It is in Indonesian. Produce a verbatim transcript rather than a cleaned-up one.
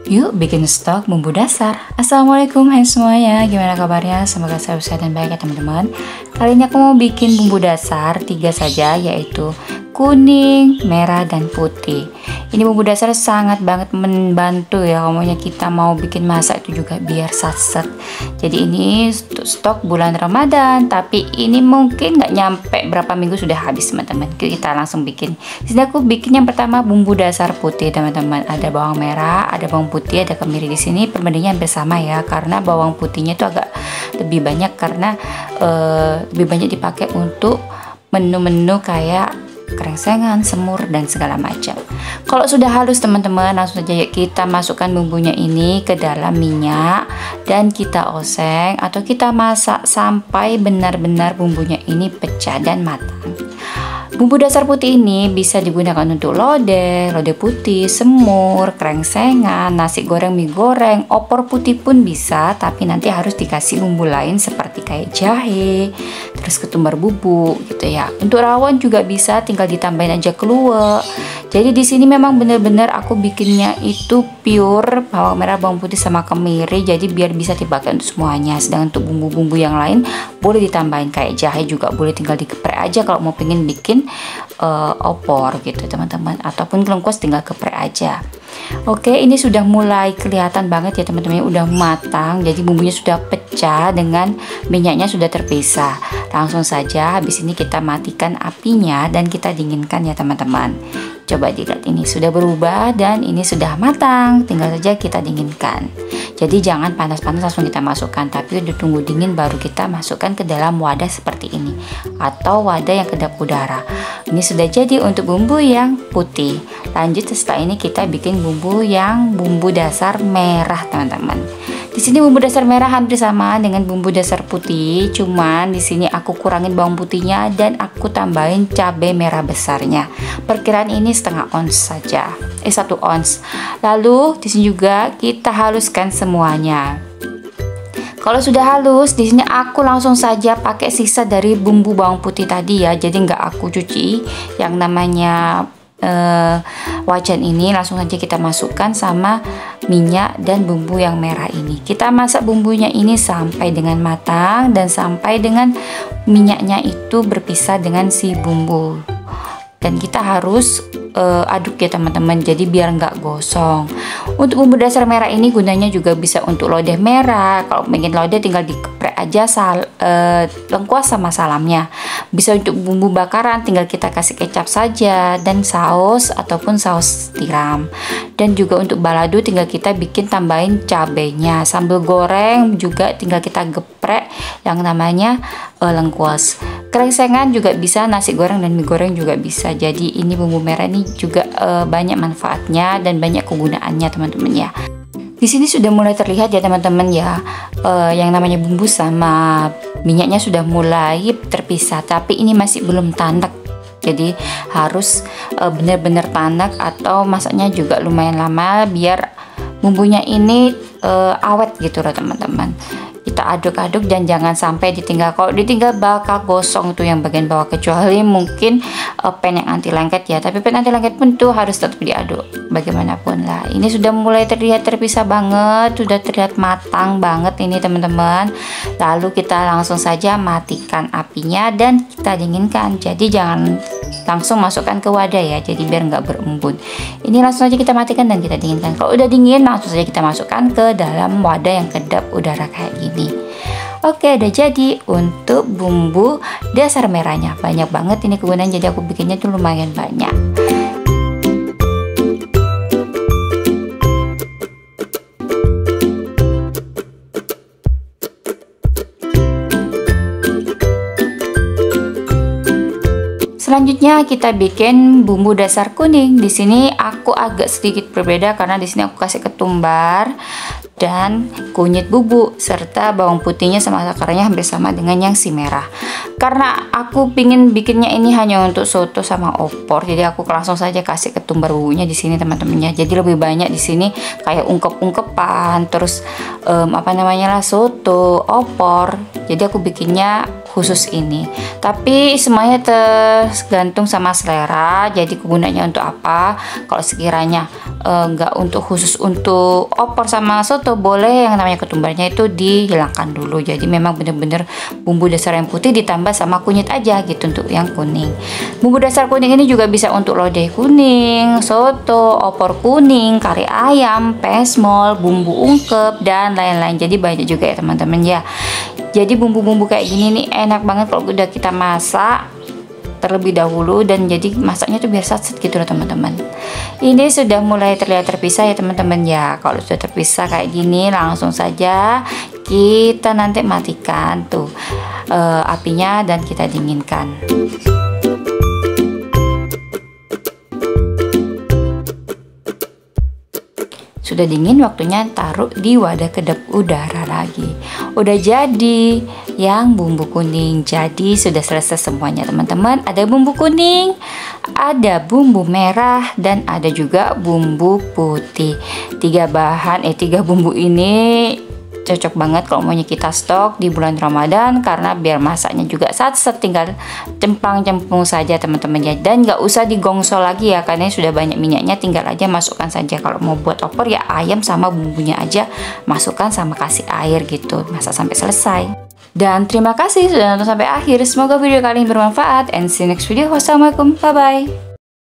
Yuk bikin stok bumbu dasar. Assalamualaikum hai semuanya, gimana kabarnya? Semoga selalu sehat dan baik ya teman-teman. Kali ini aku mau bikin bumbu dasar tiga saja, yaitu kuning, merah, dan putih. Ini bumbu dasar sangat banget membantu ya, umumnya kita mau bikin masak itu juga biar satset. Jadi ini stok bulan Ramadan, tapi ini mungkin nggak nyampe berapa minggu sudah habis teman-teman. Kita langsung bikin. Di sini aku bikin yang pertama bumbu dasar putih teman-teman. Ada bawang merah, ada bawang putih, ada kemiri. Di sini perbandingannya hampir sama ya, karena bawang putihnya itu agak lebih banyak karena uh, lebih banyak dipakai untuk menu-menu kayak kerengsengan, semur, dan segala macam. Kalau sudah halus teman-teman, langsung saja kita masukkan bumbunya ini ke dalam minyak dan kita oseng atau kita masak sampai benar-benar bumbunya ini pecah dan matang. Bumbu dasar putih ini bisa digunakan untuk lodeh, lodeh putih, semur, kerengsengan, nasi goreng, mie goreng, opor putih pun bisa, tapi nanti harus dikasih bumbu lain seperti kayak jahe, terus ketumbar bubuk gitu ya. Untuk rawon juga bisa, tinggal ditambahin aja keluak. Jadi di sini memang benar-benar aku bikinnya itu pure bawang merah, bawang putih sama kemiri, jadi biar bisa dipakai untuk semuanya. Sedangkan untuk bumbu-bumbu yang lain boleh ditambahin kayak jahe juga boleh, tinggal digeprek aja kalau mau pengen bikin uh, opor gitu teman-teman, ataupun lengkuas tinggal geprek aja. Oke, ini sudah mulai kelihatan banget ya teman-teman, udah matang, jadi bumbunya sudah pecah dengan minyaknya sudah terpisah. Langsung saja habis ini kita matikan apinya dan kita dinginkan ya teman-teman. Coba dilihat, ini sudah berubah dan ini sudah matang, tinggal saja kita dinginkan. Jadi jangan panas-panas langsung kita masukkan, tapi udah tunggu dingin baru kita masukkan ke dalam wadah seperti ini atau wadah yang kedap udara. Ini sudah jadi untuk bumbu yang putih. Lanjut setelah ini kita bikin bumbu yang bumbu dasar merah teman-teman. Di sini bumbu dasar merah hampir sama dengan bumbu dasar putih, cuman di sini aku kurangin bawang putihnya dan aku tambahin cabai merah besarnya. Perkiraan ini setengah ons saja, eh satu ons. Lalu di sini juga kita haluskan semuanya. Kalau sudah halus, di sini aku langsung saja pakai sisa dari bumbu bawang putih tadi ya. Jadi nggak aku cuci yang namanya Uh, wajan ini, langsung saja kita masukkan sama minyak dan bumbu yang merah ini. Kita masak bumbunya ini sampai dengan matang dan sampai dengan minyaknya itu berpisah dengan si bumbu. Dan kita harus uh, aduk ya teman-teman, jadi biar nggak gosong. Untuk bumbu dasar merah ini gunanya juga bisa untuk lodeh merah. Kalau pengen lodeh tinggal dikeprek aja sal, uh, lengkuas sama salamnya. Bisa untuk bumbu bakaran tinggal kita kasih kecap saja dan saus ataupun saus tiram. Dan juga untuk balado tinggal kita bikin tambahin cabenya. Sambal goreng juga tinggal kita geprek yang namanya uh, lengkuas. Kerengsengan juga bisa, nasi goreng dan mie goreng juga bisa. Jadi ini bumbu merah ini juga uh, banyak manfaatnya dan banyak kegunaannya teman-teman ya. Di sini sudah mulai terlihat ya teman-teman ya, uh, yang namanya bumbu sama minyaknya sudah mulai terpisah, tapi ini masih belum tanak. Jadi harus uh, benar-benar tanak atau masaknya juga lumayan lama biar bumbunya ini uh, awet gitu loh teman-teman. Kita aduk-aduk dan jangan sampai ditinggal. Kalau ditinggal bakal gosong tuh yang bagian bawah, kecuali mungkin uh, pen yang anti lengket ya. Tapi pen anti lengket pun tuh harus tetap diaduk bagaimanapun lah. Ini sudah mulai terlihat terpisah banget, sudah terlihat matang banget ini teman-teman. Lalu kita langsung saja matikan apinya dan kita dinginkan. Jadi jangan langsung masukkan ke wadah ya, jadi biar nggak berembun. Ini langsung saja kita matikan dan kita dinginkan. Kalau udah dingin langsung saja kita masukkan ke dalam wadah yang kedap udara kayak gini. Oke, udah jadi untuk bumbu dasar merahnya. Banyak banget ini kegunaan, jadi aku bikinnya tuh lumayan banyak. Selanjutnya kita bikin bumbu dasar kuning. Di sini aku agak sedikit berbeda karena di sini aku kasih ketumbar dan kunyit bubuk serta bawang putihnya sama akarnya hampir sama dengan yang si merah. Karena aku pingin bikinnya ini hanya untuk soto sama opor, jadi aku langsung saja kasih ketumbar bumbunya di sini teman-temannya. Jadi lebih banyak di sini kayak ungkep-ungkepan, terus um, apa namanya lah soto, opor. Jadi aku bikinnya khusus ini. Tapi semuanya tergantung sama selera. Jadi kegunaannya untuk apa? Kalau sekiranya nggak uh, untuk khusus untuk opor sama soto, boleh yang namanya ketumbarnya itu dihilangkan dulu. Jadi memang bener-bener bumbu dasar yang putih ditambah sama kunyit aja gitu untuk yang kuning. Bumbu dasar kuning ini juga bisa untuk lodeh kuning, soto, opor kuning, kari ayam, pesmol, bumbu ungkep, dan lain-lain. Jadi banyak juga ya teman-teman ya. Jadi bumbu-bumbu kayak gini nih enak banget kalau udah kita masak terlebih dahulu, dan jadi masaknya tuh biar satset gitu loh teman-teman. Ini sudah mulai terlihat terpisah ya teman-teman ya. Kalau sudah terpisah kayak gini, langsung saja kita nanti matikan tuh uh, apinya dan kita dinginkan. Sudah dingin, waktunya taruh di wadah kedap udara lagi. Udah jadi yang bumbu kuning. Jadi sudah selesai semuanya teman-teman. Ada bumbu kuning, ada bumbu merah, dan ada juga bumbu putih. Tiga bahan, eh tiga bumbu ini cocok banget kalau maunya kita stok di bulan Ramadan, karena biar masaknya juga satset, tinggal cemplang-cemplung saja teman-teman ya. Dan nggak usah digongsol lagi ya, karena sudah banyak minyaknya, tinggal aja masukkan saja. Kalau mau buat opor ya ayam sama bumbunya aja masukkan sama kasih air gitu, masak sampai selesai. Dan terima kasih sudah nonton sampai akhir. Semoga video kali ini bermanfaat, and see you next video. Wassalamualaikum, bye bye.